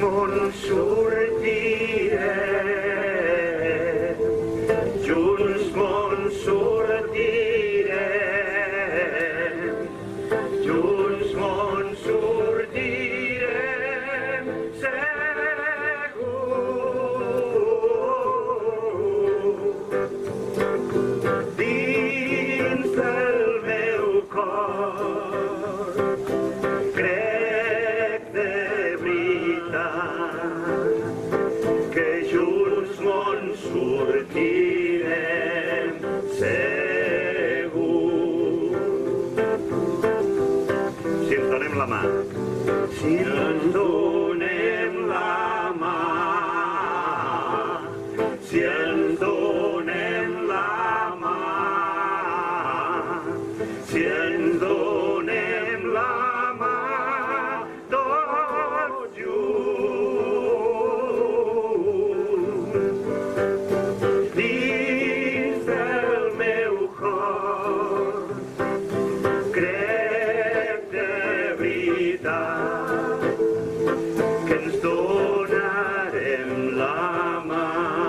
món sortirem, junts món sortirem, junts món sortirem, segur. Dins del meu cor crec de veritat que junts món sortirem segur. Si ens donem la mà, si ens donem la mà, si ens donem la mà, si ens donem la mà, tots junts, dins del meu cor, crec de veritat que ens donarem la mà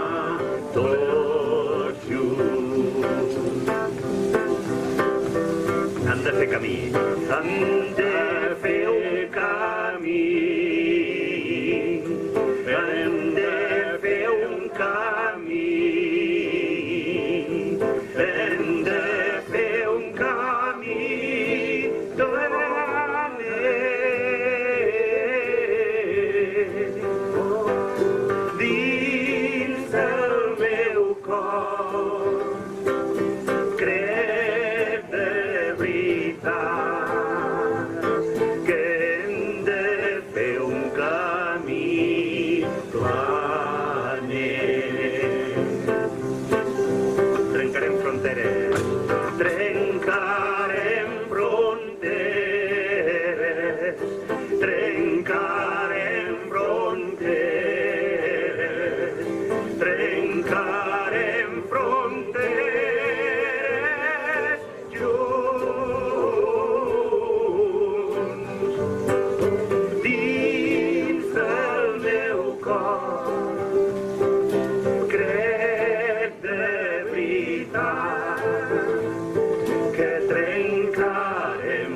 tots junts. Han de fer camí, han de fer un camí, hem de fer un camí, hem de fer un camí dins del meu cor. Crec de veritat que hem de fer un camí planer. Trencarem fronteres, trencarem fronteres, trencarem fronteres, trencarem fronteres junts. Dins del meu cor crec de veritat que trencarem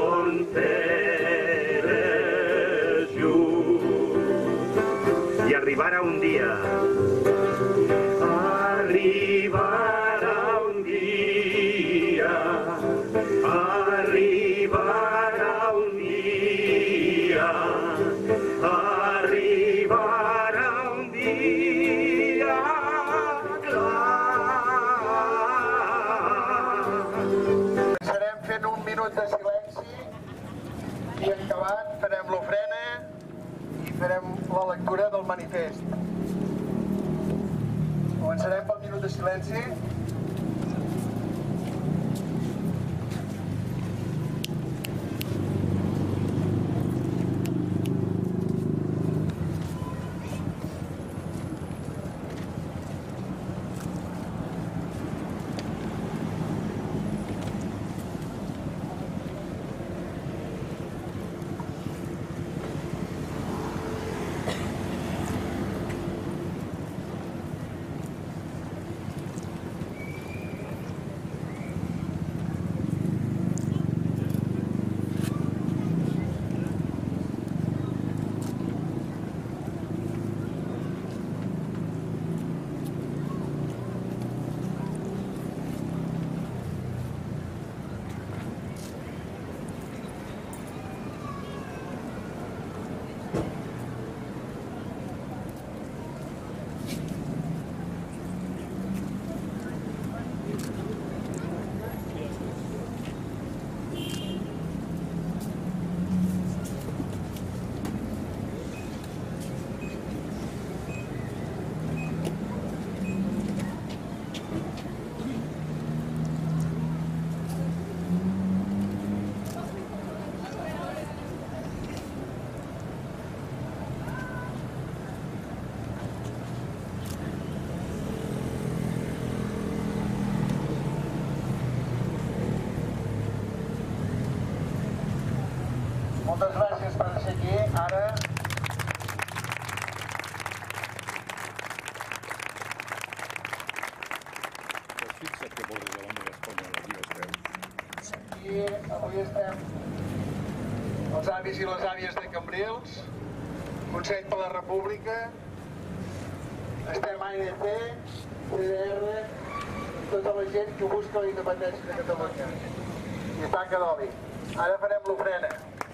fronteres junts. I arribarà un dia, arribarà un dia, arribarà un dia, arribarà un dia clar. Començarem fent un minut de silenci i acabat farem l'ofrena i farem la lectura del manifest. Començarem pel minut de silenci. Aquí estem els avis i les àvies de Cambrils, Consell per la República, estem ANC, CDR, tota la gent que busca la independència de Catalunya. I taca d'oli. Ara farem l'ofrena.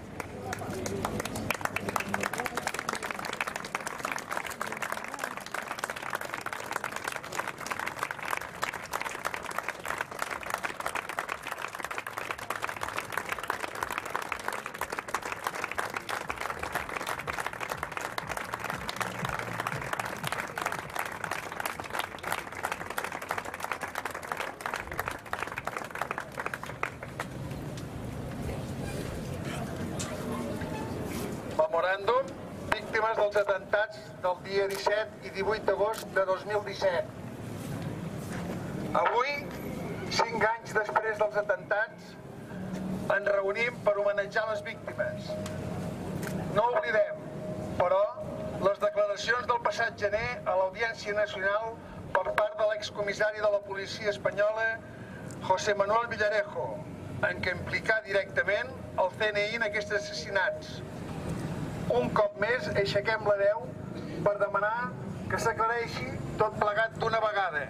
Memoràndum, víctimes dels atentats del dia 17 i 18 d'agost de 2017. Avui, 5 anys després dels atentats, ens reunim per homenatjar les víctimes. No oblidem, però, les declaracions del passat gener a l'Audiència Nacional per part de l'excomissari de la policia espanyola, José Manuel Villarejo, en què implicà directament el CNI en aquests assassinats. Un cop més aixequem la veu per demanar que s'aclareixi tot plegat d'una vegada.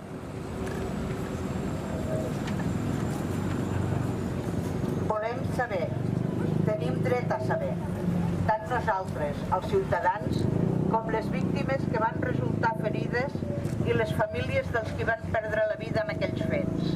Volem saber, tenim dret a saber, tant nosaltres, els ciutadans, com les víctimes que van resultar ferides i les famílies dels que van perdre la vida en aquells fets.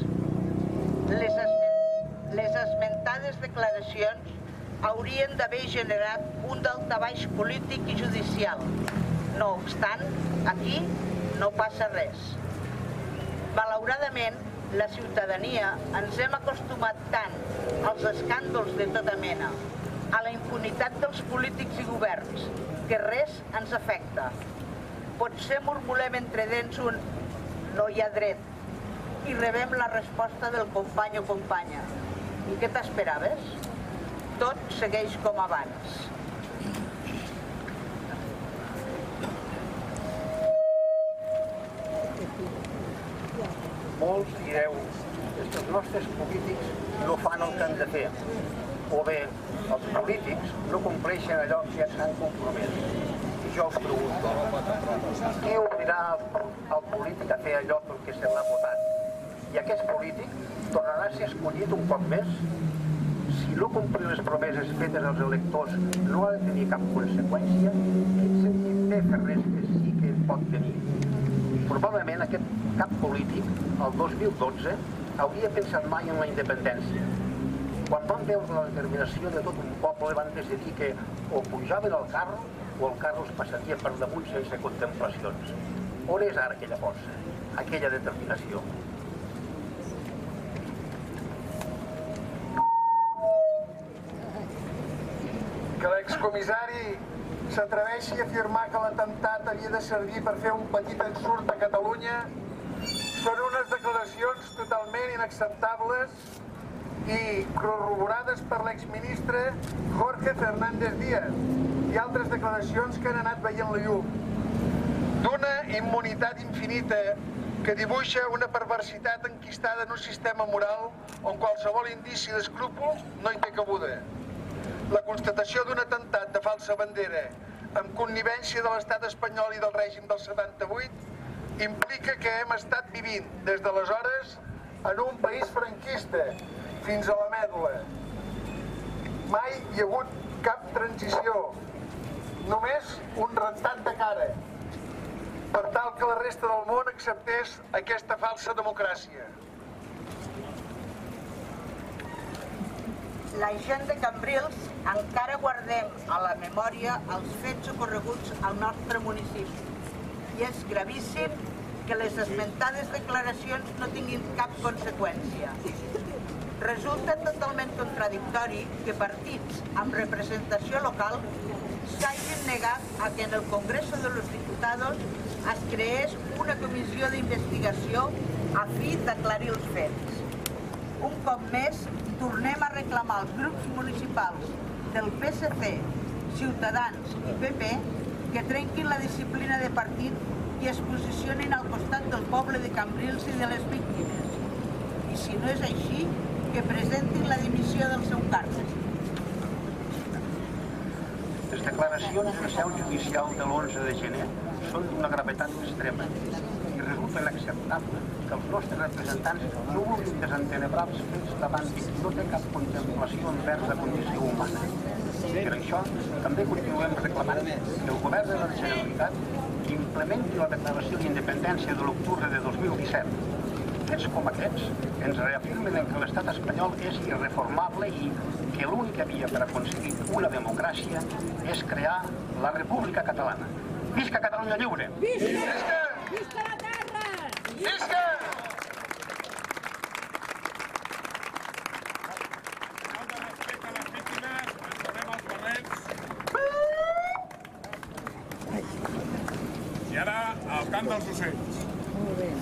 Les esmentades declaracions haurien d'haver generat un daltabaix polític i judicial. No obstant, aquí no passa res. Malauradament, la ciutadania ens hem acostumat tant als escàndols de tota mena, a la impunitat dels polítics i governs, que res ens afecta. Potser murmurem entre dents un «no hi ha dret» i rebem la resposta del company o companya. I què t'esperaves? Tot segueix com abans. Molts direu que els nostres polítics no fan el que han de fer, o bé els polítics no compleixen allò que ja s'han compromès. I jo us pregunto, qui obrirà al polític a fer allò pel que se l'ha votat? I aquest polític tornarà a ser escollit un cop més? Si no complir les promeses fetes als electors no ha de tenir cap conseqüència, quin sentit té fer res que sí que pot tenir? Probablement aquest cap polític, el 2012, hauria pensat mai en la independència. Quan van veure la determinació de tot un poble van decidir que o pujaven al carro o el carro es passaria per damunt sense contemplacions. On és ara aquella força, aquella determinació? Que l'excomissari s'atreveixi a afirmar que l'atemptat havia de servir per fer un petit ensurt a Catalunya són unes declaracions totalment inacceptables i corroborades per l'exministre Jorge Fernández Díaz i altres declaracions que han anat veient la llum. D'una immunitat infinita que dibuixa una perversitat enquistada en un sistema moral on qualsevol indici d'escrúpol no hi té cabuda. La constatació d'un atemptat de falsa bandera amb connivència de l'estat espanyol i del règim del 78 implica que hem estat vivint des d'aleshores en un país franquista fins a la mèdula. Mai hi ha hagut cap transició, només un rentat de cara, per tal que la resta del món acceptés aquesta falsa democràcia. La gent de Cambrils encara guardem a la memòria els fets ocorreguts al nostre municipi. I és gravíssim que les esmentades declaracions no tinguin cap conseqüència. Resulta totalment contradictori que partits amb representació local s'hagin negat a que en el Congreso de los Diputados es creés una comissió d'investigació a fi d'aclarir els fets. Un cop més, tornem a reclamar als grups municipals del PSC, Ciutadans i PP que trenquin la disciplina de partit i es posicionin al costat del poble de Cambrils i de les víctimes. I si no és així, que presentin la dimissió del seu càrrec. Les declaracions en seu judicial de l'11 de gener són d'una gravetat extrema i resulta inacceptable que els nostres representants no vulguin desentenebrar els fets davant de qui no té cap contemplació envers la condició humana. Per això, també continuem reclamant que el govern de la Generalitat implementi la declaració d'independència de l'octubre de 2017. Fets com aquests ens reafirmen que l'estat espanyol és irreformable i que l'única via per aconseguir una democràcia és crear la República Catalana. Visca Catalunya lliure! Visca! Visca la terra! Visca! Falta respecte a les víctimes, ens tornem als barrets. I ara, al cant dels ocells. Molt bé.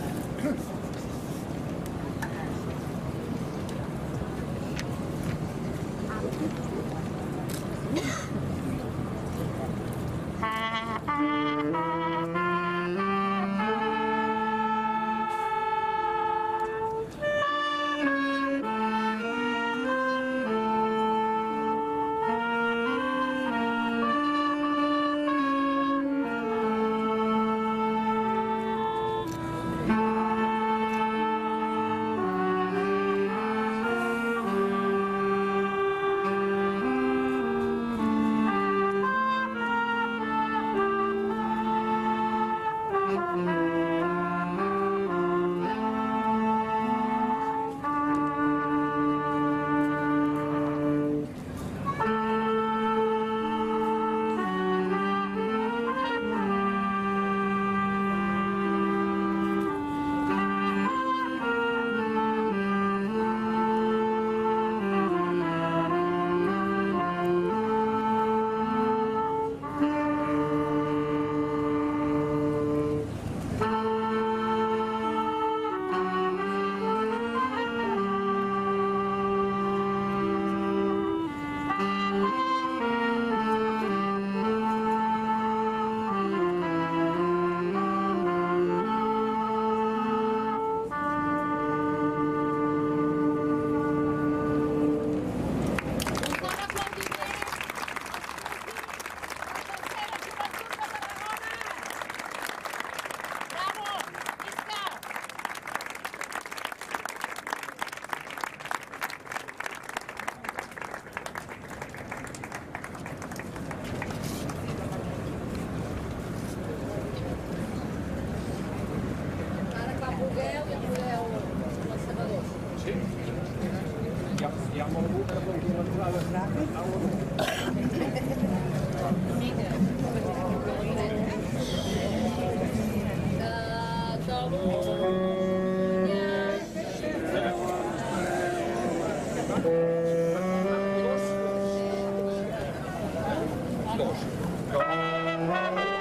Dos.